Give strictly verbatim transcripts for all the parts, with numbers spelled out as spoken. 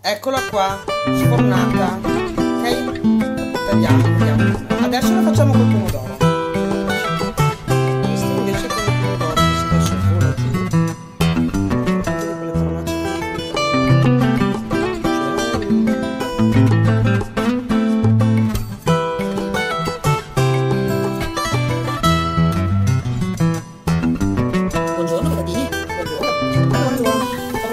Eccola qua, sfornata. Ok? Tagliamo, tagliamo. Adesso la facciamo col pomodoro. Questa invece con il pomodoro, si messo il volo giù. Con quelle formagge buongiorno, Gradini. Buongiorno. Buongiorno.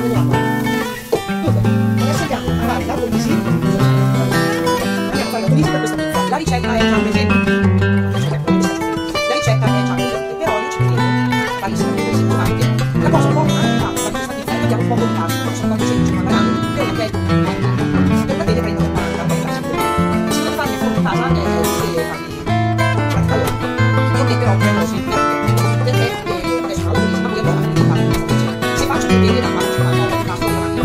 Adesso andiamo a fare la bolisi. Andiamo a fare la bolisi per questa pizza. La ricetta è già presente. La ricetta è già presente, però io ci credo fare sempre così anche. La cosa buona è che questa pizza vediamo un po' con caso, non so quanto centesimi magari, per una bella per una bella prendo quaranta, poi la si può fare in casa e se farli allora io metterò tre così perché adesso la bolisi, ma poi allora non fare se faccio vedere la faccio la nuova caso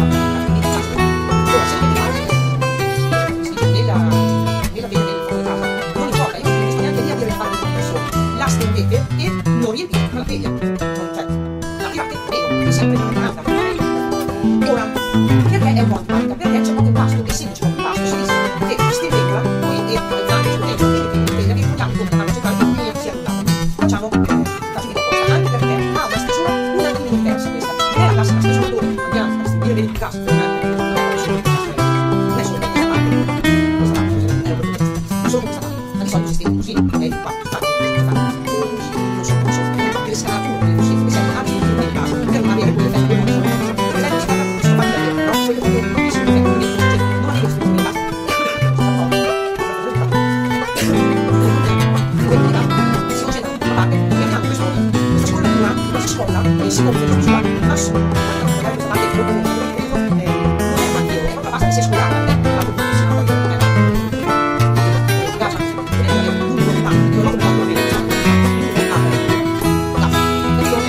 stendete e non riempite la teglia, non c'è, la tirate meno, sempre in quaranta. Ora, perché è un po' antipatica? Perché c'è poco impasto, è semplice poco impasto, si dice che stendetela, poi e alzate sul tetto, e la teglia vi vogliamo con una vegetale che si allungano. Facciamo, faccio video apposta, anche perché ha una stesura un attimino diversa questa, non è la classica stesura dove andiamo a stendere bene il caso, non è solo questa parte, questa parte, ma solo questa parte, ma di solito si stende così, è il qua. E si compie giusto al massimo, magari questa parte che non è quantio, è proprio basta che sia scolata, non è la bellissima, poi non è mi piace anche è un po' tanto, io non voglio vedere già la funzione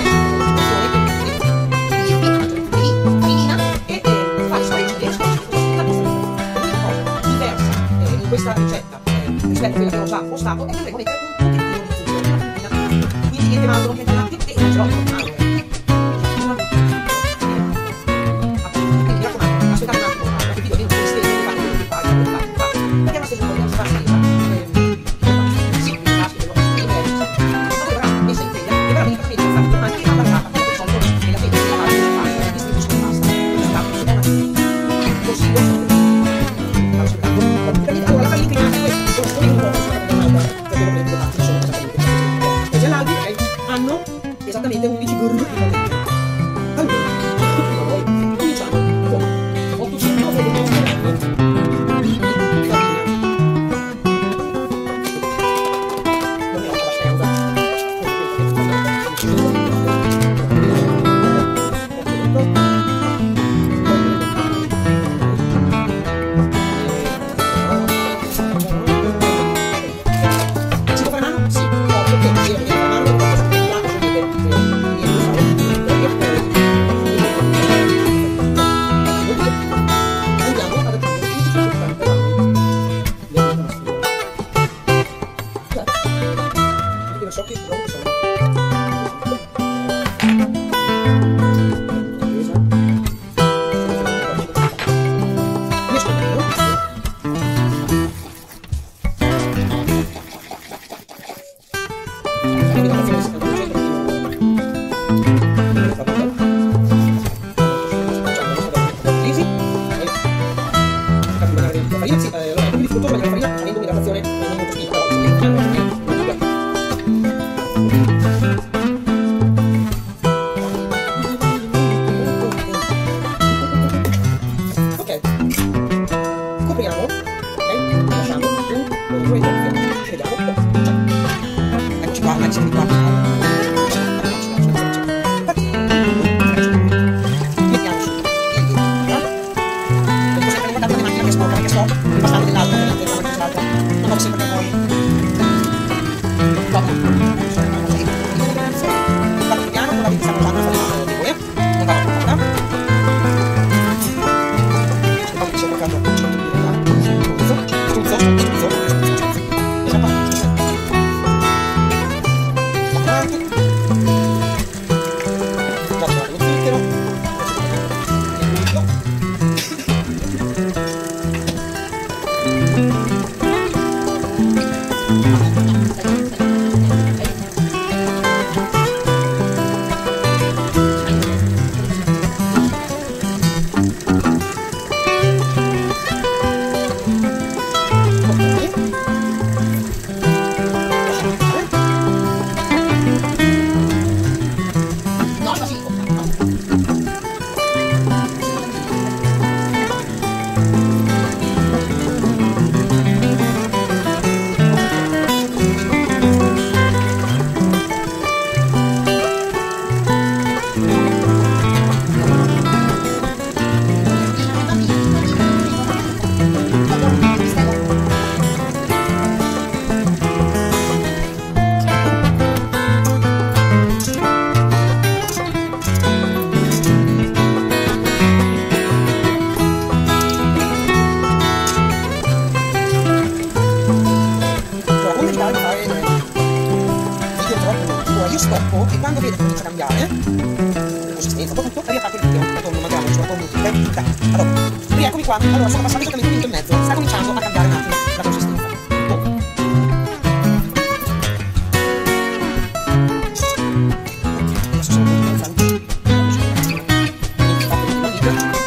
di farina e fare scorreggere la l'unica cosa diversa in questa ricetta rispetto a quella che ho già postato è che devo mettere un pochettino di funzione, quindi niente male che la più e non ce l'ho male. Esattamente undici stoppo e quando vede che comincia a cambiare la consistenza, dopo tutto, riaparte il video, dopo non mangiamo, ci un minuto, allora, rieccomi qua, allora sono passati esattamente un minuto e mezzo, sta cominciando a cambiare un attimo la consistenza. Oh. Adesso sono un po' di zanzino. Quindi fate il video, fate il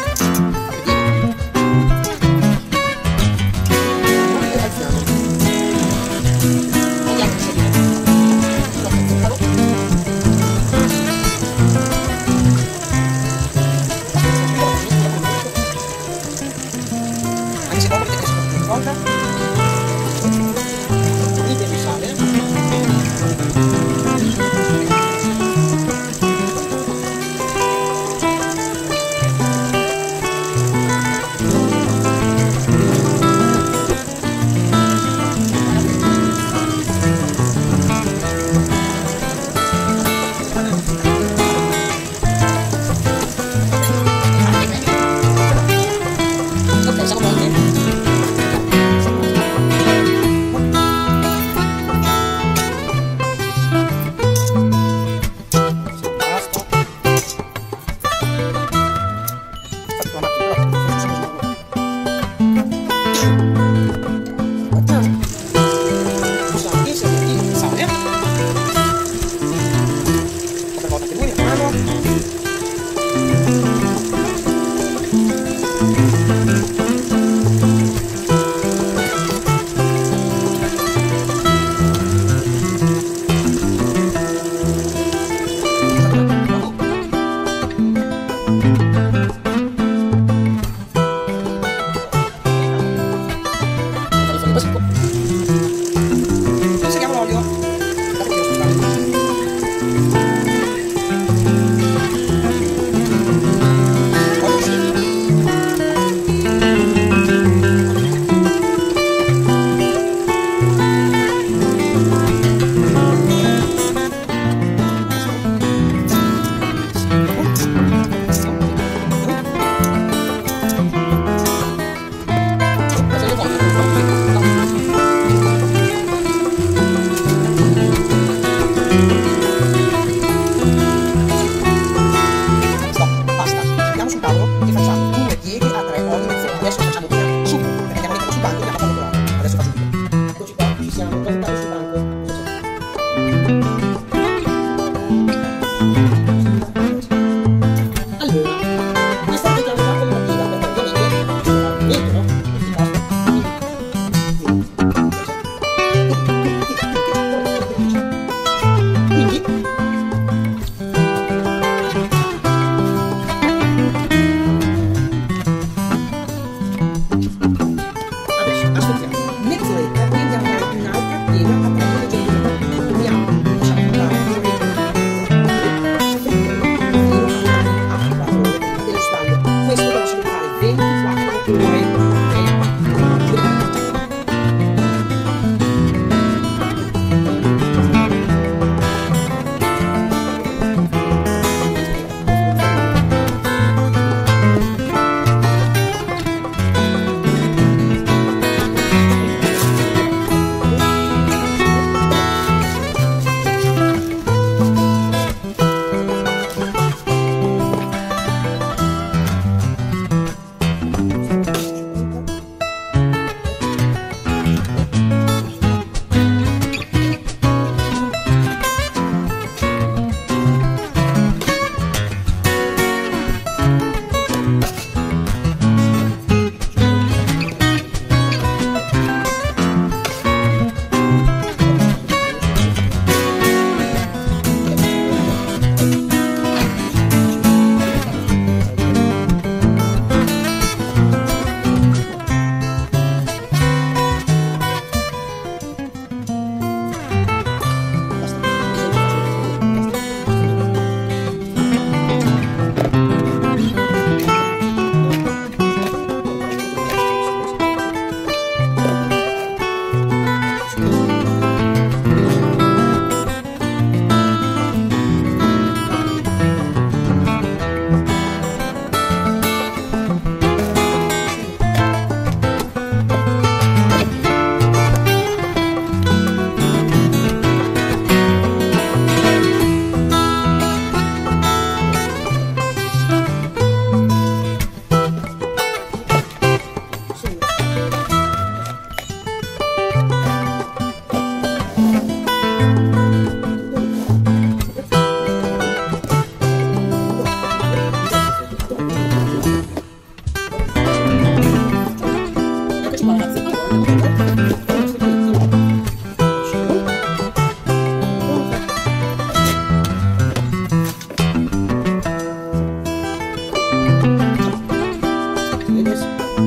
vedessi.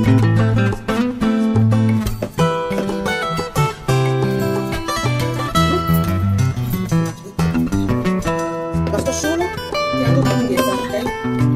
Basta solo tirando la lunghezza, ok?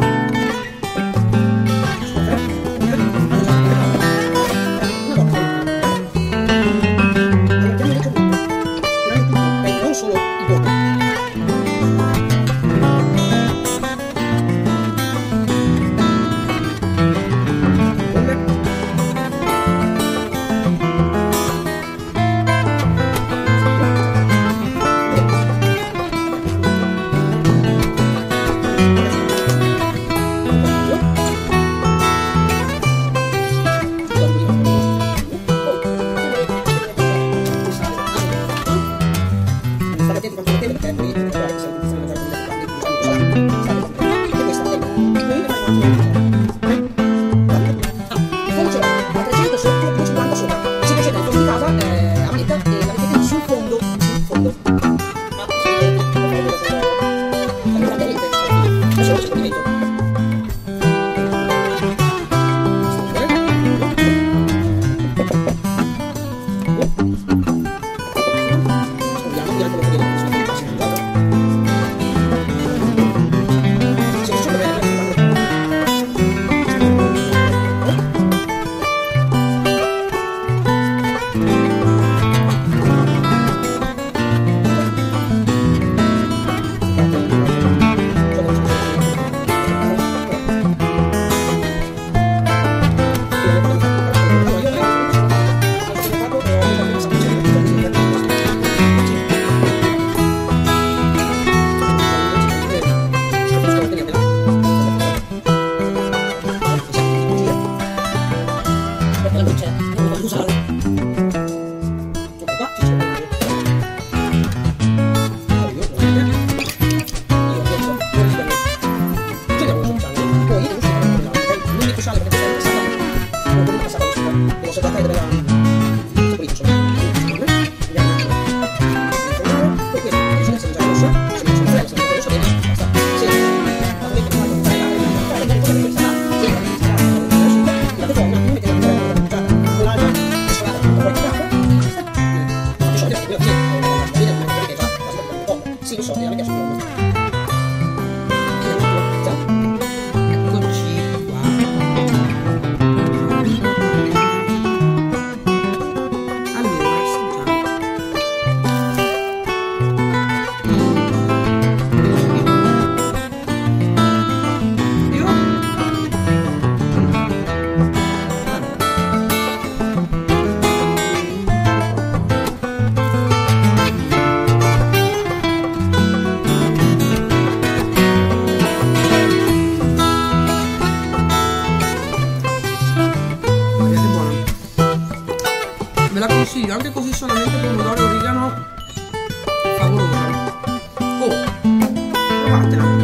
Ve la consiglio, anche così solamente pomodoro e origano, favolosa. Oh, provatela.